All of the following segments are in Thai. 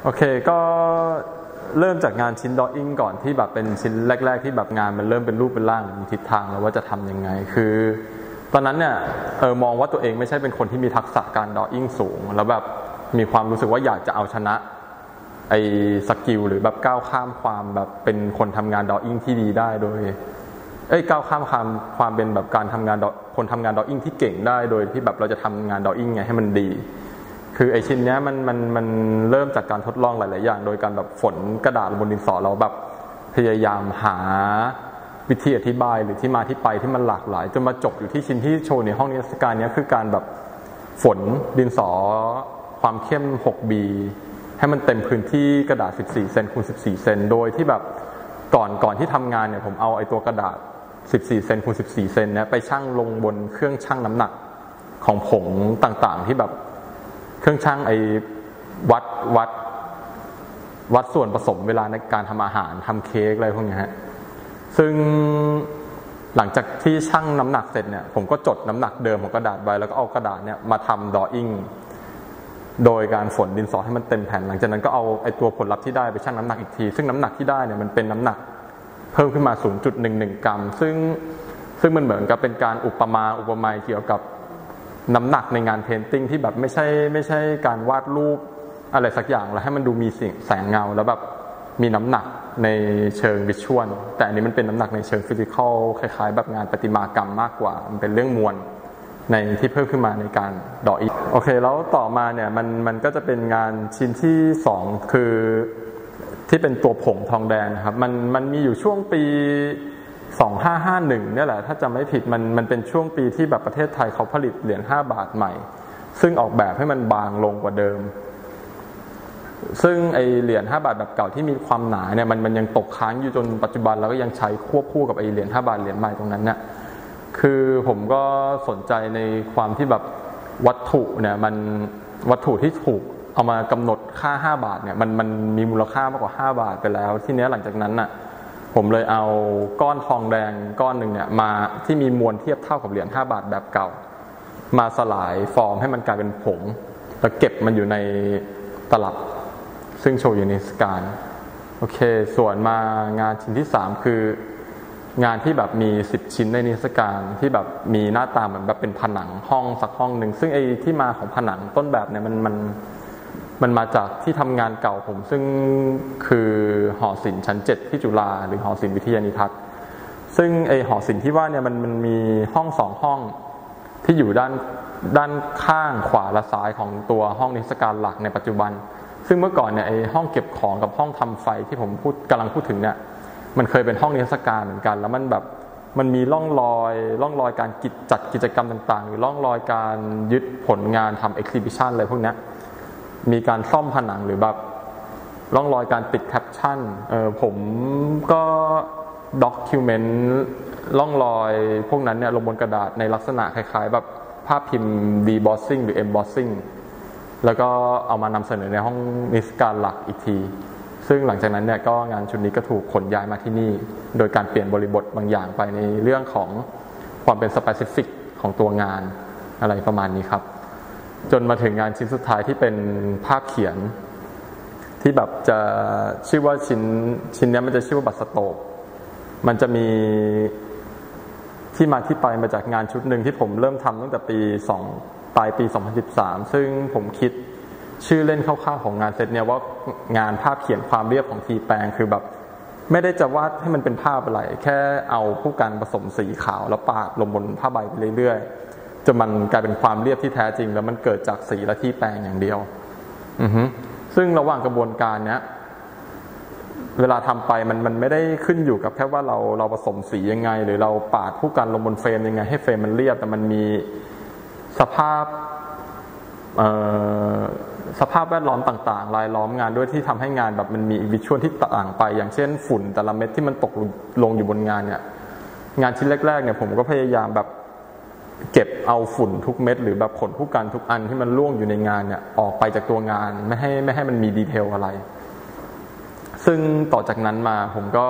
โอเคก็เริ่มจากงานชิ้นดออิ่งก่อนที่แบบเป็นชิ้นแรกๆที่แบบงานมันเริ่มเป็นรูปเป็นร่างมีทิศทางแล้วว่าจะทำยังไงคือตอนนั้นเนี่ยมองว่าตัวเองไม่ใช่เป็นคนที่มีทักษะการดออิ่งสูงแล้วแบบมีความรู้สึกว่าอยากจะเอาชนะไอ้สกิลหรือแบบก้าวข้ามความแบบเป็นคนทำงานดออิ่งที่ดีได้โดยก้าวข้ามความเป็นแบบการทำงานคนทำงานดออิ่งที่เก่งได้โดยที่แบบเราจะทำงานดออิ่งไงให้มันดีคือไอชิ้นนี้มันเริ่มจากการทดลองหลายๆอย่างโดยการแบบฝนกระดาษบนดินสอเราแบบพยายามหาวิธีอธิบายหรือที่มาที่ไปที่มันหลากหลายจนมาจบอยู่ที่ชิ้นที่โชว์ในห้องนิทรรศการนี้คือการแบบฝนดินสอความเข้ม 6B ให้มันเต็มพื้นที่กระดาษ14เซนคูณ14เซนโดยที่แบบก่อนที่ทำงานเนี่ยผมเอาไอตัวกระดาษ14เซนคูณ14เซนเนี่ยไปชั่งลงบนเครื่องชั่งน้ำหนักของผงต่างๆที่แบบเครื่องชั่งไอ้วัดส่วนผสมเวลาในการทำอาหารทำเค้กอะไรพวกนี้ฮะซึ่งหลังจากที่ชั่งน้ำหนักเสร็จเนี่ยผมก็จดน้ำหนักเดิมของกระดาษไว้แล้วก็เอากระดาษเนี่ยมาทำดออิ่งโดยการฝนดินสอให้มันเต็มแผ่นหลังจากนั้นก็เอาไอ้ตัวผลลัพธ์ที่ได้ไปชั่งน้ำหนักอีกทีซึ่งน้ำหนักที่ได้เนี่ยมันเป็นน้ำหนักเพิ่มขึ้นมา 0.11 กรัมซึ่งมันเหมือนกับเป็นการอุปมาเกี่ยวกับน้ำหนักในงานเพนติ้งที่แบบไม่ใช่การวาดรูปอะไรสักอย่างแล้วให้มันดูมีแสงเงาแล้วแบบมีน้ำหนักในเชิงวิชวลแต่อันนี้มันเป็นน้ำหนักในเชิงฟิสิกอลคล้ายๆแบบงานประติมากรรมมากกว่ามันเป็นเรื่องมวลในที่เพิ่มขึ้นมาในการดออิ่งโอเคแล้วต่อมาเนี่ยมันก็จะเป็นงานชิ้นที่2คือที่เป็นตัวผงทองแดงนะครับมันมีอยู่ช่วงปี2551เนี่ยแหละถ้าจำไม่ผิดมันเป็นช่วงปีที่แบบประเทศไทยเขาผลิตเหรียญ5บาทใหม่ซึ่งออกแบบให้มันบางลงกว่าเดิมซึ่งไอเหรียญ5บาทแบบเก่าที่มีความหนาเนี่ยมันยังตกค้างอยู่จนปัจจุบันแล้วก็ยังใช้ควบคู่กับไอเหรียญ5บาทเหรียญใหม่ตรงนั้นเนี่ยคือผมก็สนใจในความที่แบบวัตถุเนี่ยมันวัตถุที่ถูกเอามากำหนดค่า5บาทเนี่ยมันมีมูลค่ามากกว่า5บาทไปแล้วทีนี้หลังจากนั้นน่ะผมเลยเอาก้อนทองแดงก้อนหนึ่งเนี่ยมาที่มีมวลเทียบเท่ากับเหรียญ5บาทแบบเก่ามาสลายฟอร์มให้มันกลายเป็นผงแล้วเก็บมันอยู่ในตลับซึ่งโชว์อยู่ในนิทรรศการโอเคส่วนมางานชิ้นที่3คืองานที่แบบมี10ชิ้นในนิทรรศการที่แบบมีหน้าตาเหมือนแบบเป็นผนังห้องสักห้องหนึ่งซึ่งไอ้ที่มาของผนังต้นแบบเนี่ยมันมาจากที่ทำงานเก่าผมซึ่งคือหอศิลป์ชั้น7ที่จุฬาหรือหอศิลป์วิทยานิทัศน์ซึ่งไอหอศิลป์ที่ว่าเนี่ยมันมีห้อง2ห้องที่อยู่ด้านข้างขวาและซ้ายของตัวห้องนิทรรศการหลักในปัจจุบันซึ่งเมื่อก่อนเนี่ยไอห้องเก็บของกับห้องทำไฟที่ผมกำลังพูดถึงเนี่ยมันเคยเป็นห้องนิทรรศการเหมือนกันแล้วมันมีร่องรอยการจัดกิจกรรมต่างๆหรือร่องรอยการยึดผลงานทำเอ็กซิบิชันอะไรพวกนี้มีการซ่อมผนังหรือแบบร่องรอยการติดแคปชั่นผมก็ด็อกิวเมนต์ร่องรอยพวกนั้นเนี่ยลงบนกระดาษในลักษณะคล้ายๆแบบภาพพิมพ์ debossing หรือ embossing แล้วก็เอามานำเสนอในห้องนิทรรศการหลักอีกทีซึ่งหลังจากนั้นเนี่ยก็งานชุดนี้ก็ถูกขนย้ายมาที่นี่โดยการเปลี่ยนบริบทบางอย่างไปในเรื่องของความเป็น specific ของตัวงานอะไรประมาณนี้ครับจนมาถึงงานชิ้นสุดท้ายที่เป็นภาพเขียนที่แบบจะชื่อว่าชิ้นนี้มันจะชื่อว่าบัตรสโตปมันจะมีที่มาที่ไปมาจากงานชุดหนึ่งที่ผมเริ่มทำตั้งแต่ปลายปี2013ซึ่งผมคิดชื่อเล่นคร่าวๆของงานเซตเนี่ยว่างานภาพเขียนความเรียบของทีแปลงคือแบบไม่ได้จะวาดให้มันเป็นภาพอะไรแค่เอาผู้กันผสมสีขาวแล้วปาดลงบนผ้าใบไปเรื่อยๆจนมันกลายเป็นความเรียบที่แท้จริงแล้วมันเกิดจากสีและที่แปลงอย่างเดียวซึ่งระหว่างกระบวนการเนี้ยเวลาทำไปมันไม่ได้ขึ้นอยู่กับแค่ว่าเราผสมสียังไงหรือเราปาดผู้กันลงบนเฟรมยังไงให้เฟรมมันเรียบแต่มันมีสภาพแวดล้อมต่างๆรายล้อมงานด้วยที่ทำให้งานแบบมันมีวิชวลที่ต่างไปอย่างเช่นฝุ่นแต่ละเม็ดที่มันตกลงอยู่บนงานเนี่ยงานชิ้นแรกๆเนี่ยผมก็พยายามแบบเก็บเอาฝุ่นทุกเม็ดหรือแบบขนผู้กันทุกอันที่มันร่วงอยู่ในงานเนี่ยออกไปจากตัวงานไม่ให้มันมีดีเทลอะไรซึ่งต่อจากนั้นมาผมก็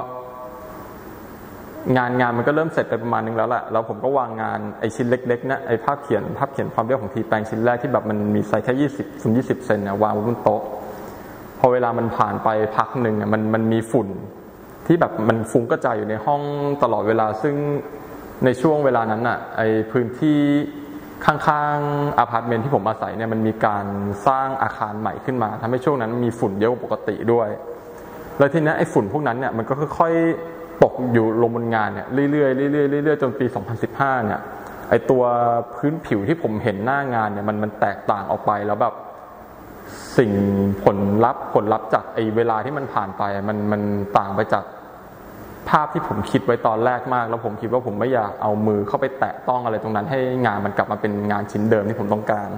งานมันก็เริ่มเสร็จไปประมาณนึงแล้วแหละแล้วผมก็วางงานไอชิ้นเล็กๆนะไอภาพเขียนความเรียบของทีแปลงชิ้นแรกที่แบบมันมีไซส์แค่20 เซนเนี่ยวางบนโต๊ะพอเวลามันผ่านไปพักหนึ่งมันมีฝุ่นที่แบบมันฟุ้งกระจายอยู่ในห้องตลอดเวลาซึ่งในช่วงเวลานั้นไอพื้นที่ข้างๆอพาร์ตเมนต์ที่ผมอาศัยเนี่ยมันมีการสร้างอาคารใหม่ขึ้นมาทำให้ช่วงนั้นมีฝุ่นเยอะกว่าปกติด้วยแล้วทีนี้ไอ้ฝุ่นพวกนั้นเนี่ยมันก็ค่อยๆตกอยู่ลงบนงานเนี่ยเรื่อยๆเรื่อยๆจนปี2015เนี่ยไอ้ตัวพื้นผิวที่ผมเห็นหน้างานเนี่ยมันแตกต่างออกไปแล้วแบบสิ่งผลลัพธ์จากไอ้เวลาที่มันผ่านไปมันต่างไปจากภาพที่ผมคิดไว้ตอนแรกมากแล้วผมคิดว่าผมไม่อยากเอามือเข้าไปแตะต้องอะไรตรงนั้นให้งานมันกลับมาเป็นงานชิ้นเดิมที่ผมต้องการ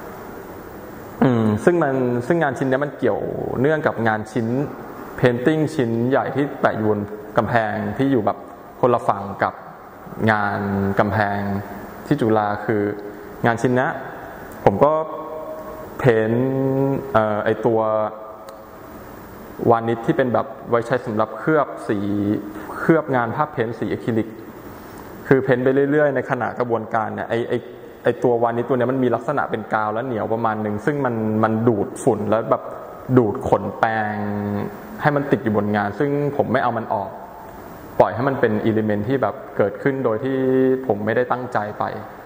ซึ่งงานชิ้นนี้มันเกี่ยวเนื่องกับงานชิ้นเพนติ้งชิ้นใหญ่ที่แปะอยู่บนกำแพงที่อยู่แบบคนละฝั่งกับงานกำแพงที่จุฬาคืองานชิ้นนี้ผมก็เพ้นไอตัววานิชที่เป็นแบบไว้ใช้สำหรับเคลือบงานภาพเพ้นสีอะคริลิกคือเพ้นไปเรื่อยๆในขณะกระบวนการเนี่ยไอตัววานิชตัวนี้มันมีลักษณะเป็นกาวและเหนียวประมาณนึงซึ่งมันดูดฝุ่นแล้วแบบดูดขนแปรงให้มันติดอยู่บนงานซึ่งผมไม่เอามันออกปล่อยให้มันเป็นอิเลเมนต์ที่แบบเกิดขึ้นโดยที่ผมไม่ได้ตั้งใจไป